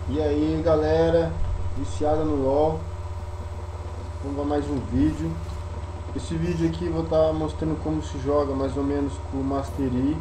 E aí galera, viciada no LoL, vamos a mais um vídeo. Esse vídeo aqui eu vou estar mostrando como se joga mais ou menos com o Master Yi.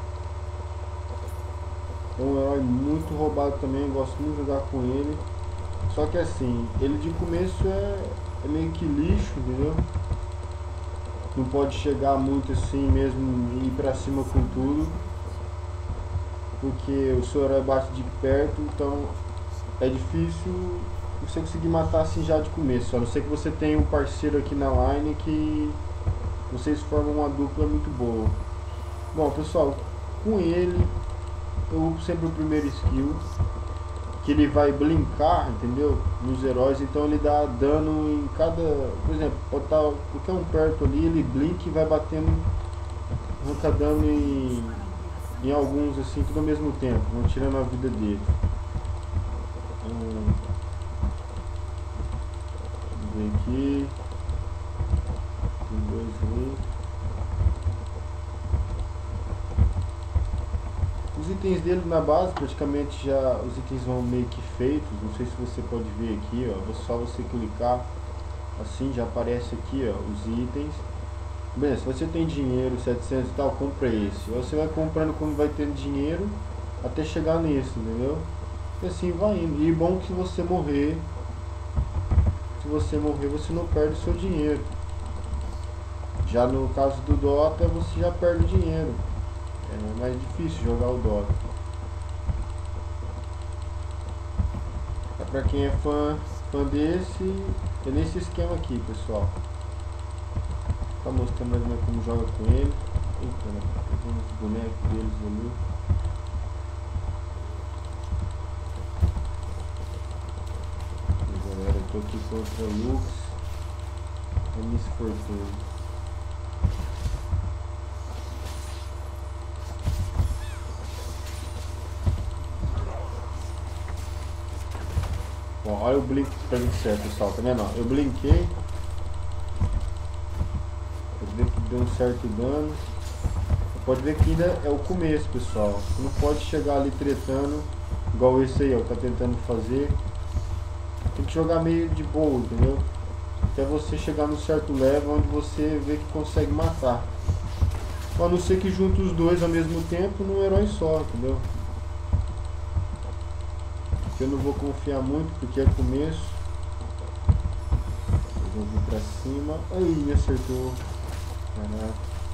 É um herói muito roubado também, gosto muito de jogar com ele. Só que assim, ele de começo é meio que lixo, entendeu? Não pode chegar muito assim mesmo e ir pra cima com tudo, porque o seu herói bate de perto, então é difícil você conseguir matar assim já de começo. A não ser que você tenha um parceiro aqui na line que vocês formam uma dupla muito boa. Bom pessoal, com ele eu uso sempre o primeiro skill, que ele vai blinkar, entendeu? Nos heróis, então ele dá dano em cada, por exemplo, pode estar qualquer um perto ali, ele blink e vai batendo, arranca dano em alguns assim, tudo ao mesmo tempo, vão tirando a vida dele. Vamos ver aqui, tem dois ali. Os itens dele na base, praticamente já os itens vão meio que feitos. Não sei se você pode ver aqui, ó. É só você clicar assim, já aparece aqui, ó, os itens. Bem, se você tem dinheiro, 700 e tal, compra esse. Ou você vai comprando como vai tendo dinheiro até chegar nesse, entendeu? E assim vai indo. E bom que se você morrer, você não perde o seu dinheiro. Já no caso do Dota, você já perde o dinheiro. É mais difícil jogar o Dota. É pra quem é fã desse, é nesse esquema aqui, pessoal. Tá mostrando mais ou menos como joga com ele. Eita, né? Tem uns bonecos deles ali. E galera, eu tô aqui contra o Lux e Miss Fortune. Bom, olha o blink pra gente certo, pessoal, tá vendo? Eu blinquei. Pode ver que deu um certo dano. Pode ver que ainda é o começo, pessoal. Você não pode chegar ali tretando, igual esse aí, ó, tá tentando fazer. Tem que jogar meio de boa, entendeu? Até você chegar num certo level onde você vê que consegue matar. A não ser que junte os dois ao mesmo tempo num herói só, entendeu? Eu não vou confiar muito porque é começo. Eu vou vir pra cima. Aí, me acertou. Caraca.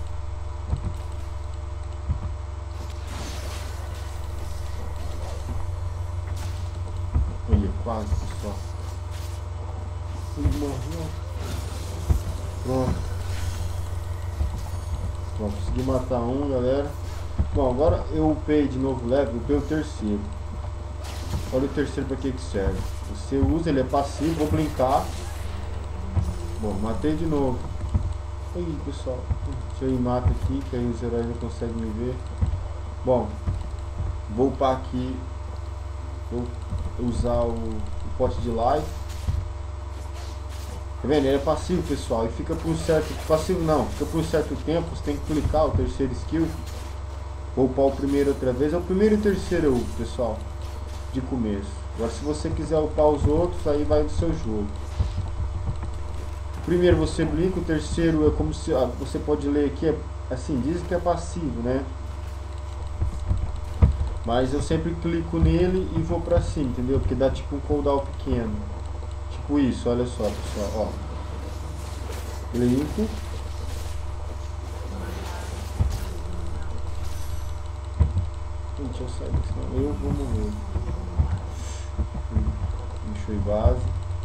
Olha, quase, pessoal. Morreu. Pronto. Bom, consegui matar um, galera. Bom, agora eu upei de novo level, upei o terceiro. Olha o terceiro pra que serve. Você usa, ele é passivo, vou brincar. Bom, matei de novo. Aí, pessoal. Deixa eu ir mata aqui, que aí os heróis não conseguem me ver. Bom, vou upar aqui. Vou usar o pote de life. Tá vendo? Ele é passivo, pessoal. E fica por um certo... Passivo não, fica por um certo tempo. Você tem que clicar o terceiro skill. Vou upar o primeiro outra vez. É o primeiro e o terceiro eu upo, pessoal, de começo. Agora se você quiser upar os outros, aí vai do seu jogo. Primeiro você brinca, o terceiro é como se... você pode ler aqui, assim, dizem que é passivo, né? Mas eu sempre clico nele e vou pra cima, entendeu? Porque dá tipo um cooldown pequeno. Tipo isso, olha só, pessoal, ó. Clico. Gente, eu saio daqui, senão eu vou morrer. Deixa eu ir base.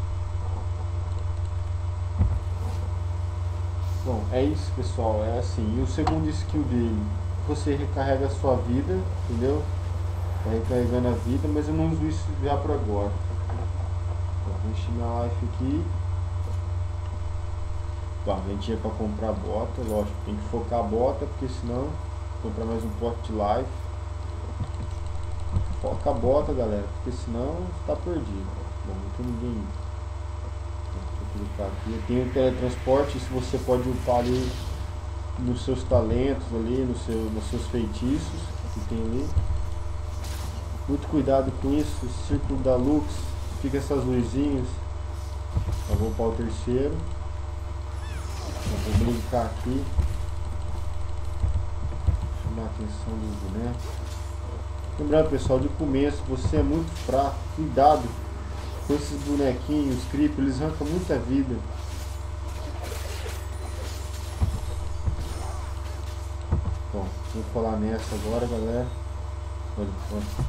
Bom, é isso, pessoal, é assim. E o segundo skill dele, você recarrega a sua vida, entendeu? Tá recarregando a vida, mas eu não uso isso já por agora. Vou encher minha life aqui. Bom, a gente ia pra comprar bota, lógico, tem que focar a bota, porque senão comprar mais um pote de life. Foca a bota, galera, porque senão tá perdido. Bom, não tem ninguém. Deixa eu clicar aqui. Eu tenho o teletransporte, isso você pode upar ali nos seus talentos ali, nos seus feitiços que tem ali. Muito cuidado com isso. Esse círculo da Lux, fica essas luzinhas. Eu vou para o terceiro. Eu vou brincar aqui. Chamar a atenção do boneco. Lembrando, pessoal, de começo, você é muito fraco. Cuidado com esses bonequinhos, os creepers, eles arrancam muita vida. Bom, vou colar nessa agora, galera. Olha, olha.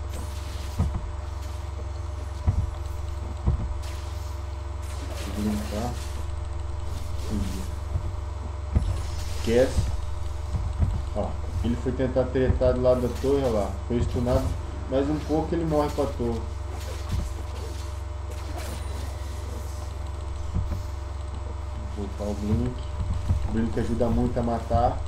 Vou brincar. Esquece. Ó, ele foi tentar tretar do lado da torre, olha lá. Foi stunado. Mais um pouco ele morre com a torre. Vou voltar o Blink. O Blink ajuda muito a matar.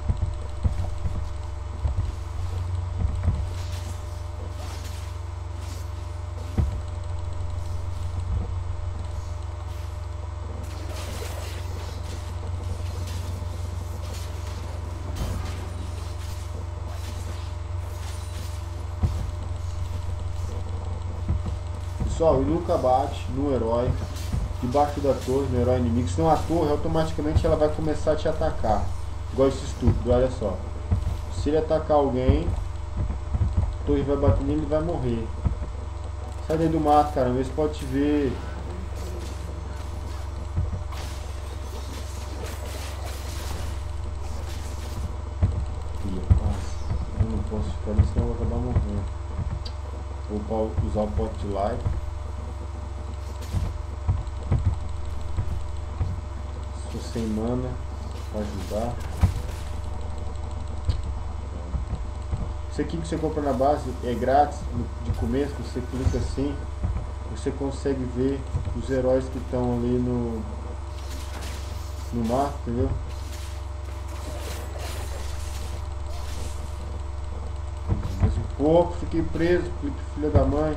Pessoal, e nunca bate no herói debaixo da torre, no herói inimigo, senão a torre automaticamente ela vai começar a te atacar. Igual esse estúpido, olha só. Se ele atacar alguém, a torre vai bater nele e vai morrer. Sai daí do mato, cara, vê se pode te ver. Eu não posso ficar ali, senão eu vou acabar morrendo. Vou usar o pote de life. Estou sem mana para ajudar. Isso aqui que você compra na base é grátis, de começo, você clica assim, você consegue ver os heróis que estão ali no mar, entendeu? Mais um pouco, fiquei preso, clique filha da mãe.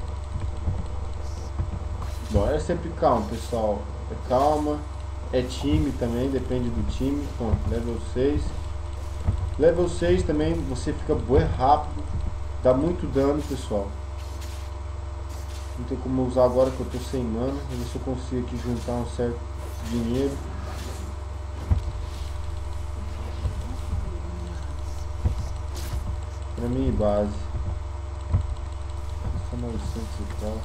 Bom, é sempre calma, pessoal, é calma, é time também, depende do time. Bom, level 6. Level 6 também você fica bué rápido, dá muito dano, pessoal. Não tem como usar agora que eu tô sem mana. Vou ver se eu consigo aqui juntar um certo dinheiro. Pra minha base. Só 900 e tal.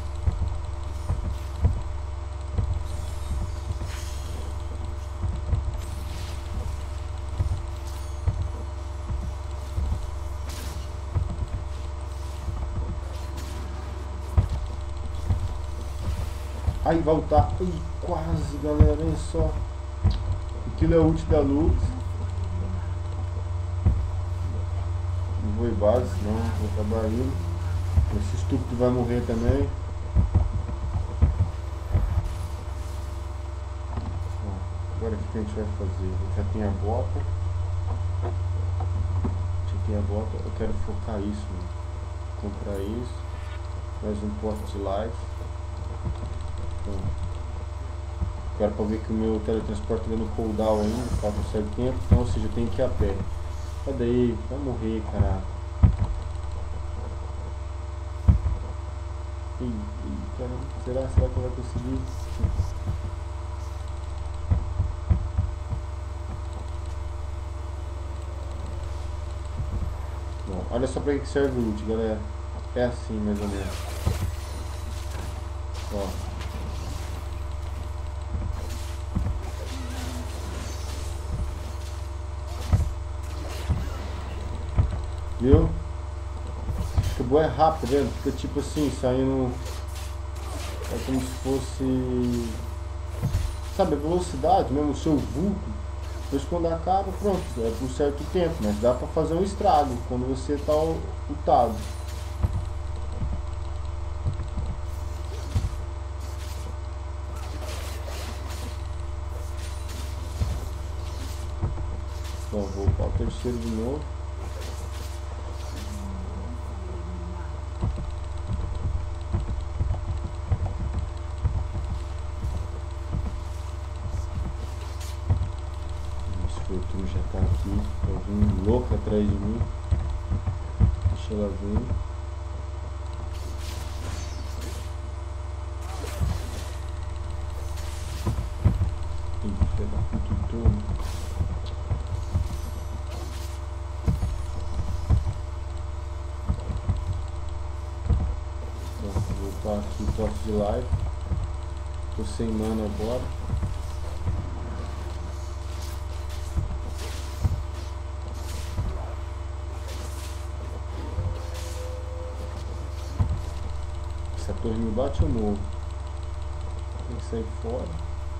Aí voltar. Ai, quase, galera, olha só. Aquilo é o ult da Lux. Não vou em base, senão vou acabar indo. Esse estúpido vai morrer também. Agora o que a gente vai fazer? Já tem a bota. Já tem a bota. Eu quero focar isso, mano. Comprar isso. Mais um pote de life. Agora para ver que o meu teletransporte está dando cooldown ainda, falta um certo tempo, então, ou seja, eu tenho que ir a pé. Cadê aí? Vai morrer, caraca. Ih, caramba, será que eu vou conseguir? Bom, olha só para que serve o ult, galera. É assim, mais ou menos. Ó. Viu? Fica boa, é rápido, vendo? Fica tipo assim, saindo. É como se fosse. Sabe, a velocidade mesmo, o seu vulto. Depois quando acaba, pronto, é por certo tempo, mas dá pra fazer um estrago quando você tá ultado. Então vou para o terceiro de novo. Já tá aqui, tá vindo louca atrás de mim. Deixa ela vir. upar aqui o pote de live. Tô sem mana agora. Se a torre me bate, eu morro. Tem que sair fora.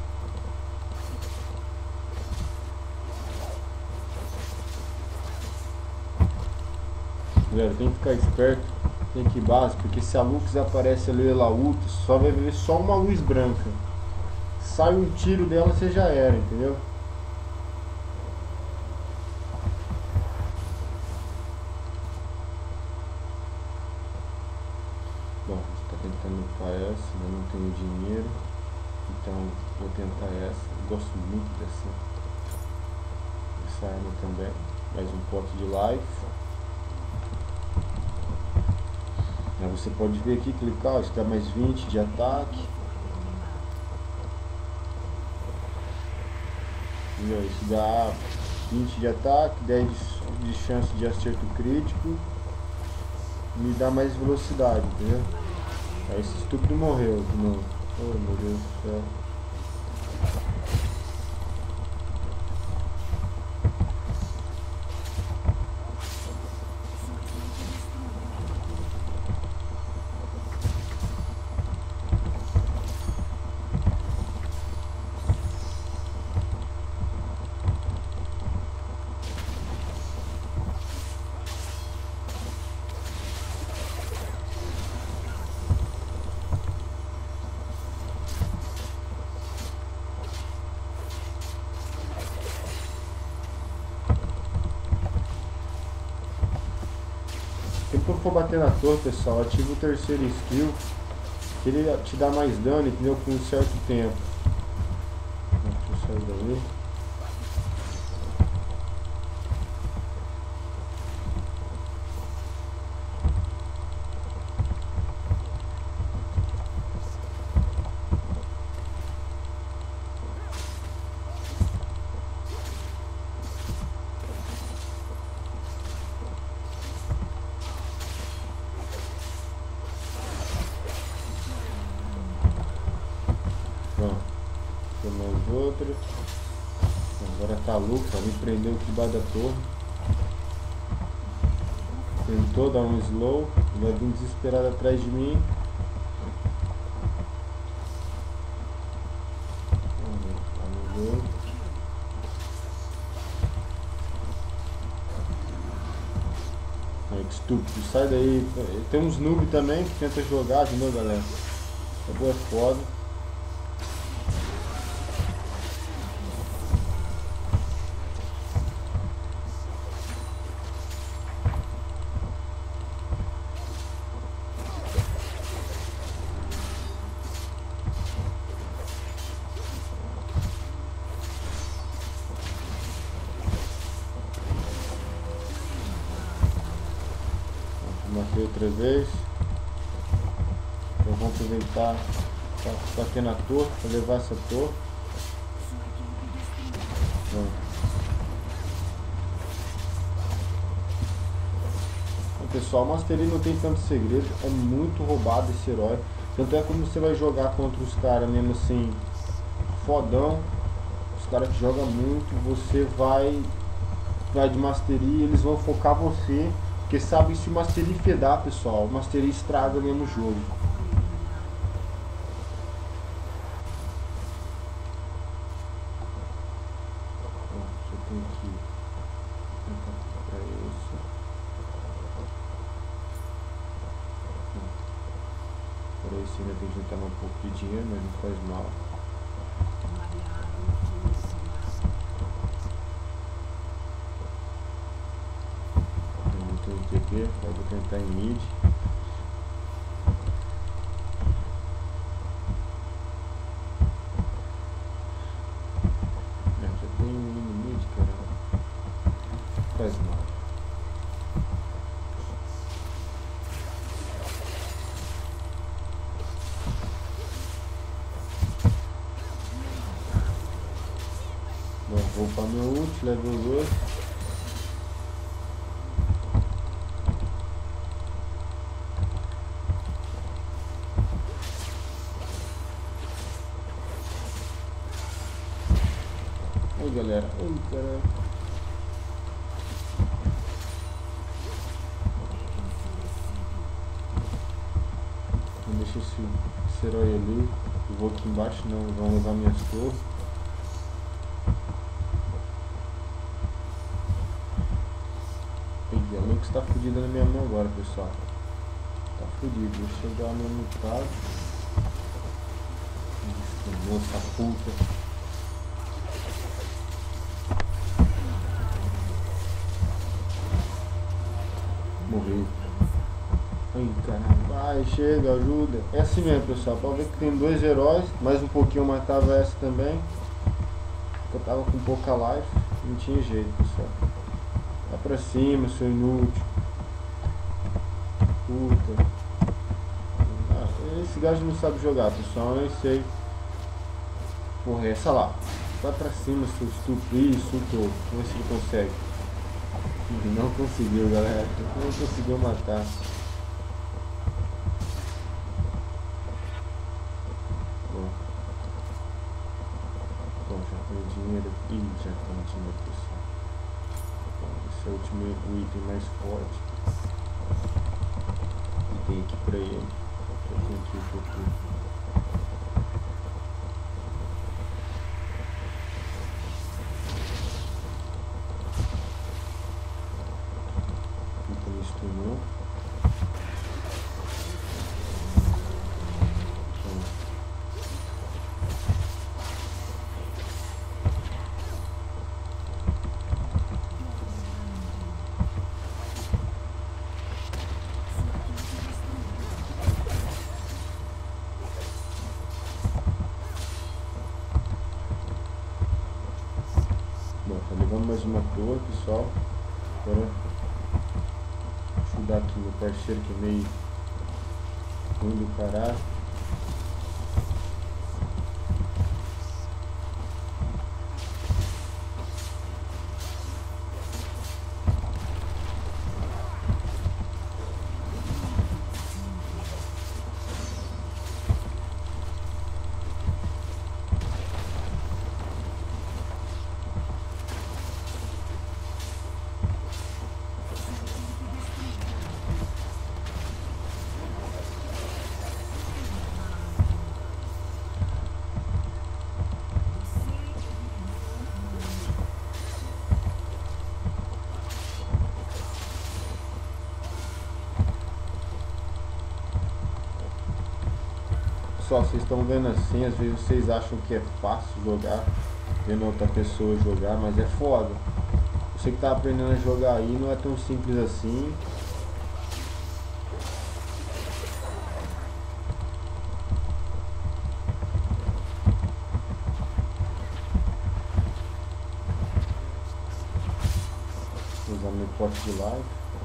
Galera, tem que ficar esperto. Tem que ir básico, porque se a Lux aparece ali, ela ulta, só vai ver só uma luz branca. Sai um tiro dela, você já era, entendeu? Bom, a gente tá tentando upar essa, mas não tenho dinheiro. Então vou tentar essa. Eu gosto muito dessa arma também. Mais um pote de life. Aí você pode vir aqui, clicar, está mais 20 de ataque. E aí, isso dá 20 de ataque, 10 de chance de acerto crítico. Me dá mais velocidade, entendeu? Aí esse estúpido morreu de novo. Oh meu Deus do céu. Quando for bater na torre, pessoal, ativa o terceiro skill, que ele te dá mais dano, entendeu? Por um certo tempo. Deixa eu sair daí. Mais outras. Agora tá louco, me prendeu aqui debaixo da torre. Tentou dar um slow, vai vir desesperado atrás de mim. Vamos ver. Ai, que estúpido, sai daí. Tem uns noob também que tenta jogar, entendeu, galera? É boa, foda. Matei outra vez. Então vamos aproveitar para bater na torre, para levar essa torre. Então, pessoal, o Mastery não tem tanto segredo, é muito roubado esse herói. Tanto é como você vai jogar contra os caras mesmo assim, fodão, os caras que jogam muito, você vai de Mastery, eles vão focar você. Porque sabe, se o Mastery fedar, pessoal, o Mastery estraga mesmo o jogo. Eu tenho que tentar para isso. Por isso ainda tem que juntar um pouco de dinheiro, mas não faz mal. Eu vou tentar em mid. Já tem um mini mid, cara. Faz mal. Bom, vou upar meu ult, level 2. galera. Ai, caralho. Não deixa esse herói ali. Eu vou aqui embaixo, não vão levar minhas torres. A Lux tá fodida na minha mão agora, pessoal. Tá fodido. Deixa eu dar uma mutada. Nossa puta. Morreu. Ai, caralho. Vai, chega, ajuda. É assim mesmo, pessoal. Pode ver que tem dois heróis. Mais um pouquinho eu matava essa também. Eu tava com pouca life. Não tinha jeito, pessoal. Vai pra cima, seu inútil. Puta. Esse gajo não sabe jogar, pessoal. Eu nem sei. Porra, essa lá. Vai pra cima, seu estúpido. Isso, tô. Vamos ver se ele consegue. Não conseguiu, galera. Não conseguiu matar. Bom, já tem dinheiro. Ih, já tem dinheiro, pessoal. Bom, esse é o item mais forte. E tem aqui pra ele. Eu tenho aqui o pouquinho. Bom, tá levando mais uma torre, pessoal. Agora ajudar aqui meu parceiro que é meio ruim do caralho. Pessoal, vocês estão vendo assim, às vezes vocês acham que é fácil jogar, vendo outra pessoa jogar, mas é foda. Você que tá aprendendo a jogar aí não é tão simples assim. Vou usar meu pote de live.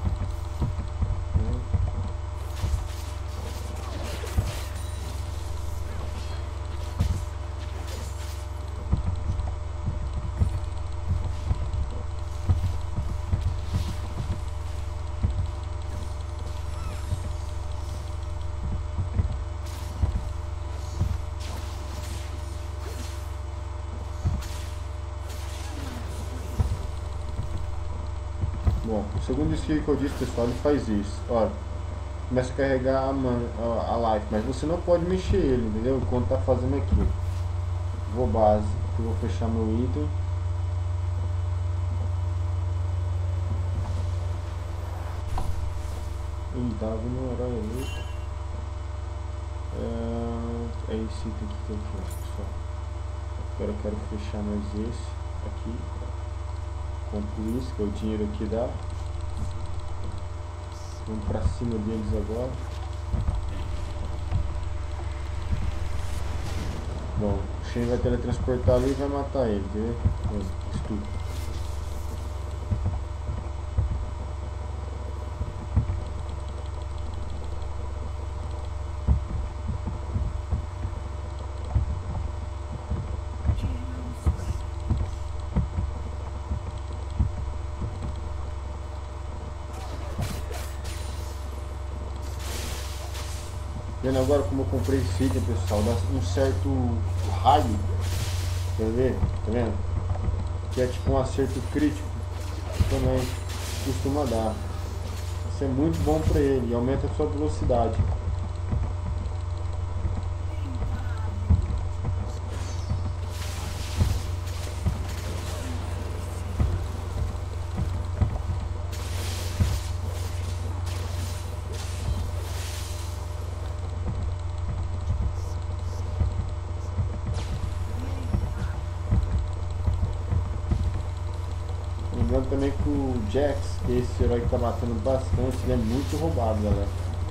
Bom, o segundo skill que eu disse, pessoal, ele faz isso. Olha, começa a carregar a life, mas você não pode mexer ele, entendeu? Enquanto tá fazendo aqui. Vou base, eu vou fechar meu item. Ih, tava vindo um herói ali. É esse item aqui que eu quero, pessoal. Agora eu quero fechar mais esse aqui. Compro isso, que é o dinheiro que dá. Vamos pra cima deles agora. Bom, o Shen vai teletransportar ali e vai matar ele, entendeu? Estúpido. Vendo agora como eu comprei esse item, pessoal, dá um certo raio. Quer ver? Tá vendo? que é tipo um acerto crítico, também costuma dar. Isso é muito bom para ele e aumenta a sua velocidade. Lembrando também que o Jax, esse herói que tá matando bastante, ele é muito roubado, galera.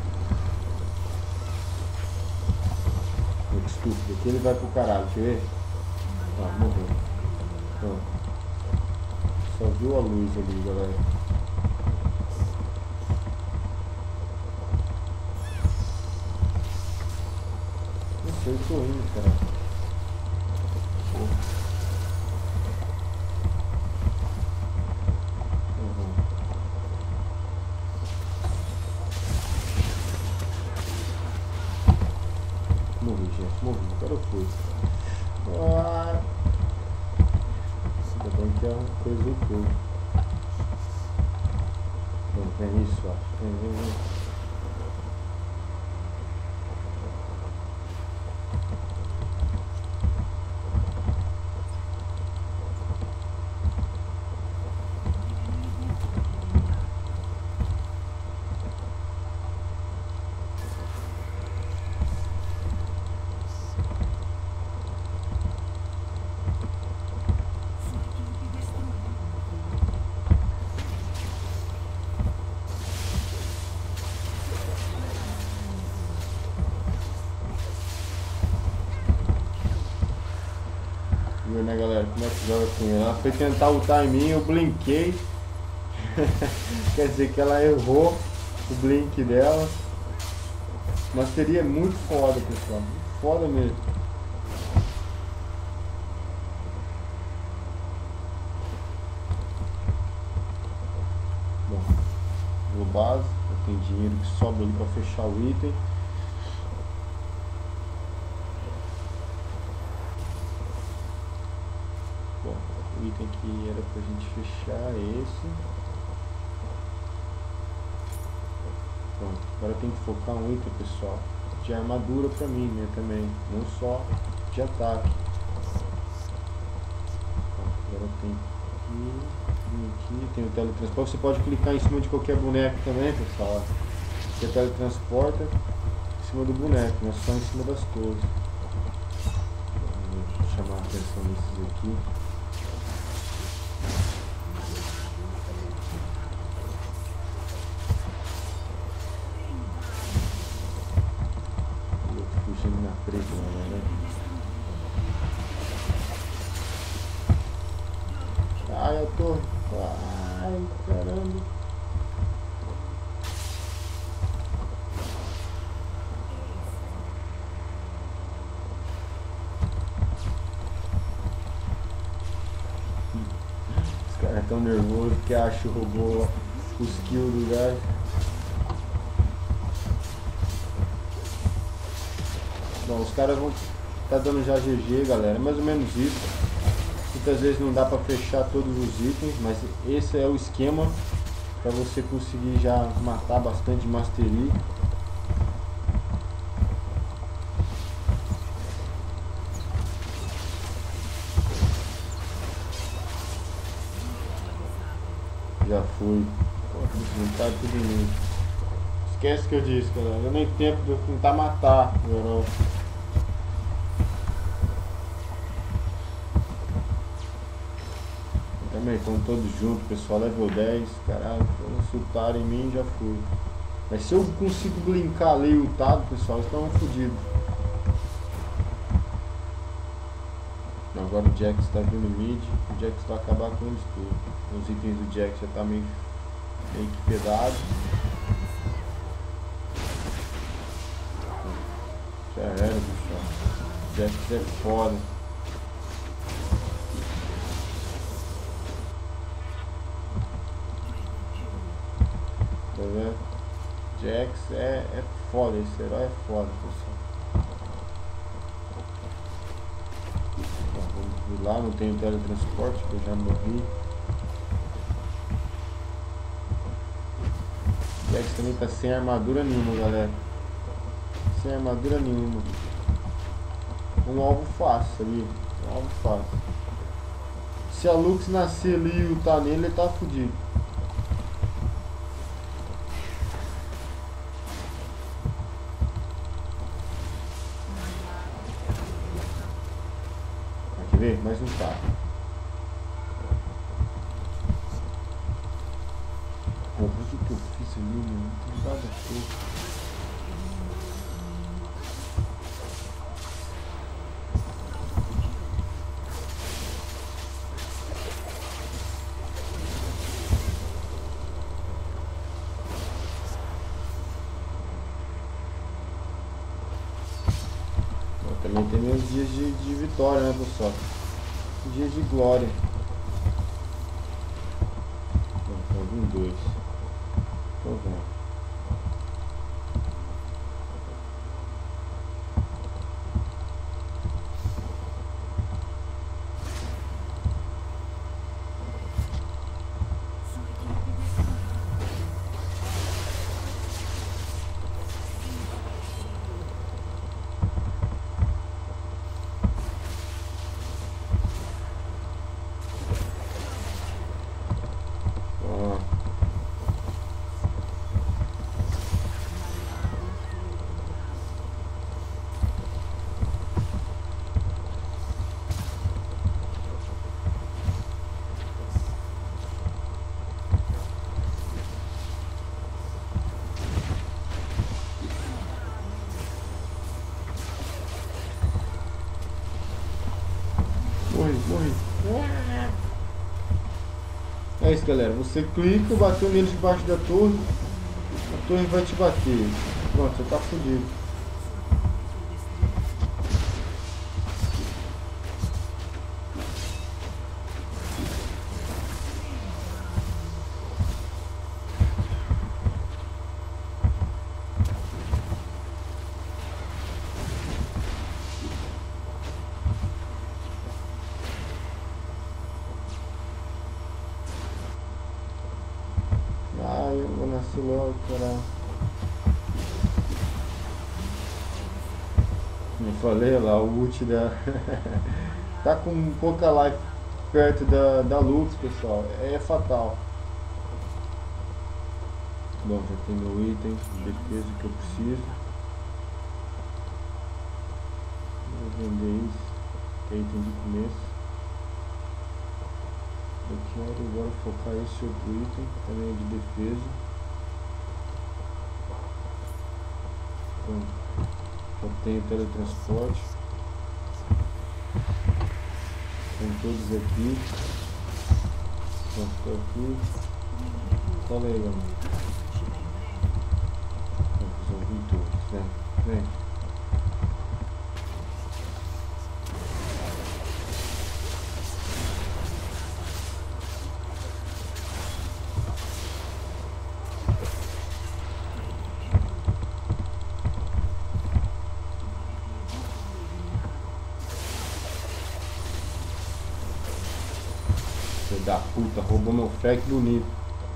Muito estúpido. Aqui ele vai pro caralho, quer ver? Ah, morreu. Pronto. Só viu a luz ali, galera. Não sei, eu tô indo, cara. Morri, gente, morri, agora eu fui. Ah, ainda bem que é uma coisa do fogo. Vem isso, ó. Vem. Viu, né, galera? Como é que joga com ela? Ela foi tentar ultar em mim, eu blinquei. Quer dizer que ela errou o blink dela. Mas seria muito foda, pessoal. Muito foda mesmo. Bom, vou base. Tem dinheiro que sobra ali pra fechar o item. Bom, o item que era pra gente fechar é esse. Pronto, agora tem que focar um item, pessoal, de armadura pra mim, né, também, não só de ataque. Bom, agora tem aqui, tem o teletransporte. Você pode clicar em cima de qualquer boneco também, pessoal. Você teletransporta em cima do boneco, não é só em cima das torres. Vou chamar a atenção desses aqui. Fugindo na preta, né? Ai, a torre. Ai, caramba. Os caras tão nervosos que acham que roubou os kills do gás. Bom, os caras vão tá dando já GG, galera, é mais ou menos isso. Muitas vezes não dá pra fechar todos os itens, mas esse é o esquema pra você conseguir já matar bastante Mastery. Já fui. Tá tudo em mim. Esquece que eu disse, galera. Eu nem tempo de tentar matar o herói. Também estão todos juntos, pessoal. Level 10. Caralho, quando insultaram em mim, já fui. Mas se eu consigo blinkar ali o ultado, pessoal, estão fodidos. Agora o Jax está vindo mid. O Jax vai acabar com eles tudo. Os itens do Jax já tá meio que pesado. Já era, pessoal. Jax é foda. Tá vendo? Jax é foda, esse herói é foda, pessoal. Então, vamos Fui lá, não tenho teletransporte, que eu já morri. O Jax também tá sem armadura nenhuma, galera. Sem armadura nenhuma. Um alvo fácil, sabia? Um alvo fácil. Se a Lux nascer ali e lutar nele, ele tá fudido. Quer ver? Mais um cara. Porra, o que eu fiz ali, meu? Não tem nada feito. Também tem meus dias de vitória, né, pessoal? Dias de glória. Vamos dois. Então vamos. Morri. É isso, galera. Você clica, bateu nele debaixo da torre, a torre vai te bater. Pronto, você tá fudido. Eu vou nascer logo, caralho. Como falei lá, o ult da... tá com pouca life perto da Lux, pessoal. É fatal. Bom, já tem meu item de defesa que eu preciso. Vou vender isso, que é item de começo. Eu quero agora focar esse outro item, também é de defesa. Pronto. Já tenho teletransporte. Tem todos aqui. Pronto, aqui. Tá legal. Resolvi todos, vem. Filho da puta, roubou meu frag bonito.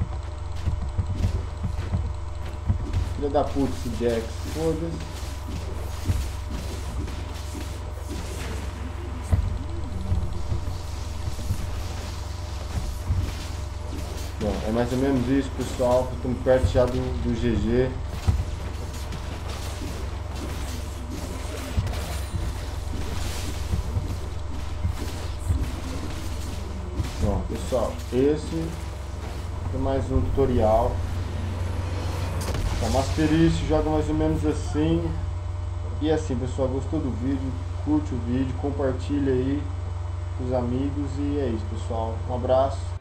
Filho da puta esse Jax, foda-se. Bom, é mais ou menos isso, pessoal. Estamos perto já do GG. Bom, pessoal, esse é mais um tutorial. O Masterício joga mais ou menos assim. E assim, pessoal, gostou do vídeo? Curte o vídeo, compartilha aí com os amigos. E é isso, pessoal. Um abraço.